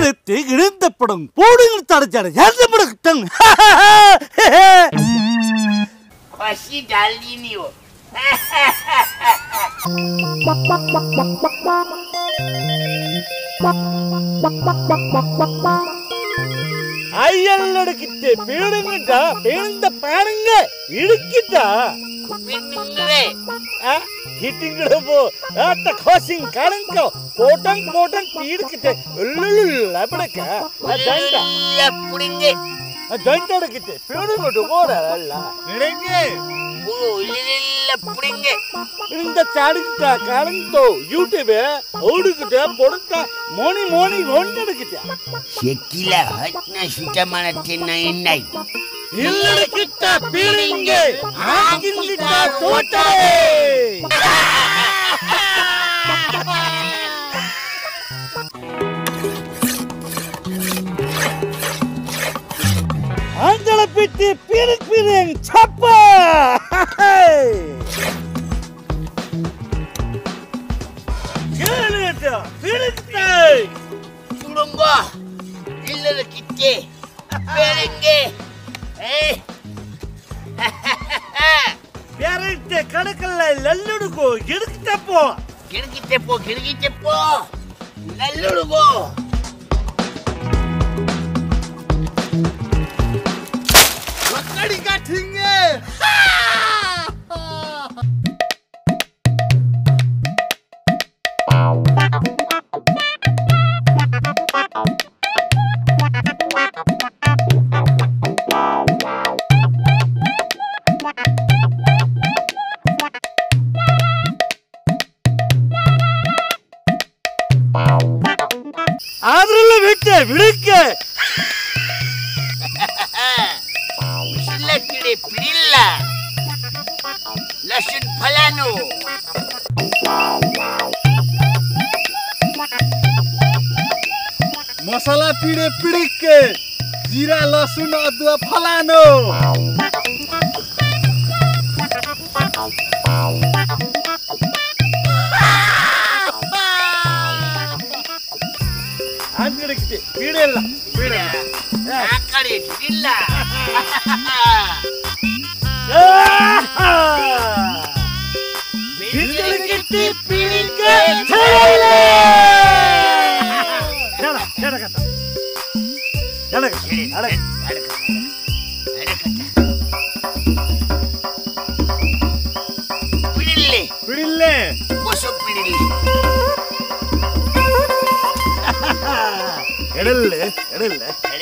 பிடித்து இணைந்தப்படும் போடுங்கள் தடைச்சாடு எழுதப்படும் Quasi dall'inio. ஐயல்லடக்கிட்டு பீடுங்கடா பீழ்ந்த பாருங்க இடுக்கிட்டா Pinungre. ஹிட்டிங்கட போ ஆட்ட கோசிங் கரங்கோ போட்டன் போட்டன் பீடுக்கிட்டு லபடக்க அடண்டா Pudinge. அடண்டடக்கிட்டு பீடுங்கட போறல்ல இடுங்க Pudilla pudinge. இந்த சாடிக்கிட்டா கரங்கோ YouTube ஓடுக்கிட்ட பொடுத்தா Moni Moni ஒண்டடக்கிட்டா Sekila hatna sutamana tenna ennai. இல்லடக்கிட்ட பீடுங்க ஆகிந்திட்டா தோட்டே ஆஞ்சல பிட்டி பீரக் பீரங் சப்பா கேளுடா பீரக்டே Surungo. Illala kitte. Perenge. பீரக்டே கடக்கல்ல லல்லுடுகோ எடுக்கிட்டப்போ Kirgite po. Nalludugo. மக்கடி காட்டுங்க ஆதரல விட்டு விடுக்க Sillakide pidilla. Lasun phalano. मसाला पीड़े पिड़िक के जीरा लहसुन अदुआ फलानो आंगड़िकते पीड़े ला Pida. Akade pidilla. बिजलिकते पिड़िक के छले जड़ा जड़ा कता जड़ा अरे Pidille. पिड़िले Koso pidille. எடல்ல எடல்ல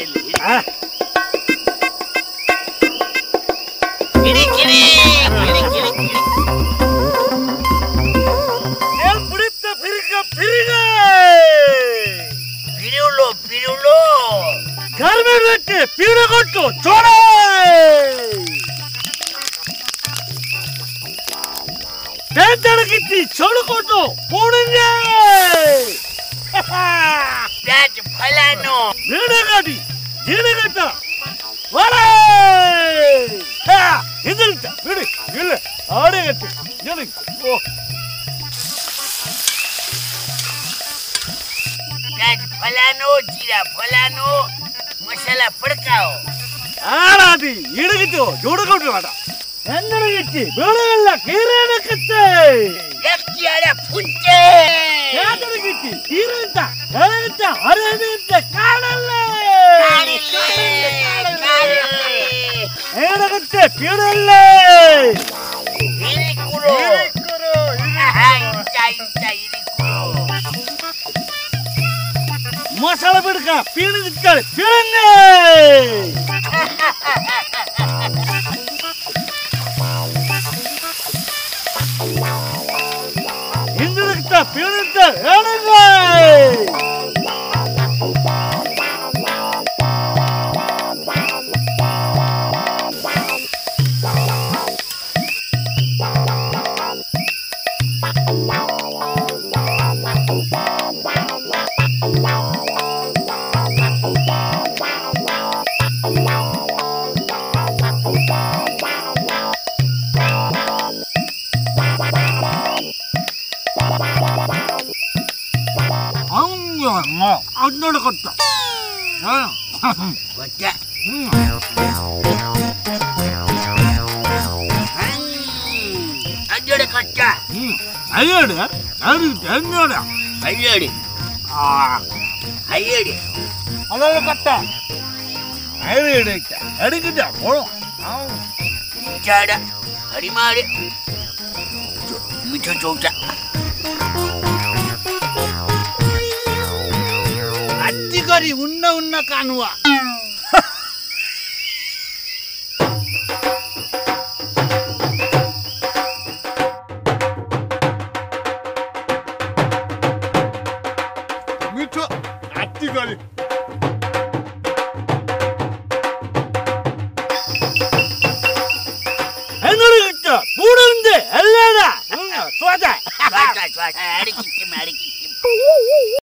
Kiri. ஏல் பிடித்த பிரிக்க பிரிக Pirulo. கர்ம வெட்டு பீட கொட்டு சோடே பேட்டடக்கிட்டி சோடு கொட்டு போடுங்க That phalano. வீடகாடி வீடகட்ட வரே எதிர்த்த வீடு இல்ல ஆடே கட்டு எதிர் ஓ That phalano, jira phalano, masala padkao. ஆடாதி இடுகிட்டு ஜோடு கொட்டு வாடா என்னடகிட்டி வீடல்ல கீரனக்கத்தை Yakkiara punche. பேட்டடக்கிட்டி கீரன்ட்ட கரன்ட்ட Arvind காடல்ல ஏடகத்தை பீடல்ல Irikuro. Incha irikuro. Masala பிடுக்க பீடுக்காரு பிறங்க இந்திரகிட்ட பீடுத்த ஏடுங்க ಅದನ್ನೋಡ ಕೊಟ್ಟ ಕೊಟ್ಟ ಅಜ್ಜೋಡೆ ಕೊಟ್ಟ ಅಯ್ಯಡಿ ಅಯ್ಯೋಡ ಅಯ್ಯಡಿ ಅಯ್ಯಡಿ ಅದೆಲ್ಲ ಕೊಟ್ಟ ಅಯ್ಯಡಿ ಅಡಿಗಿದ್ದ ಕೊಡು ಚಾಡ ಅಡಿ ಮಾಡಿ ಮಿಠ ಚೌಟ ಅತ್ತಿ ಕರಿ ಉನ್ನ ಕಾಣುವ ಮಿಠ ಅತ್ತಿ ಕರಿ பூடுந்து எல்லாடா சுவாத அடிக்கிட்டு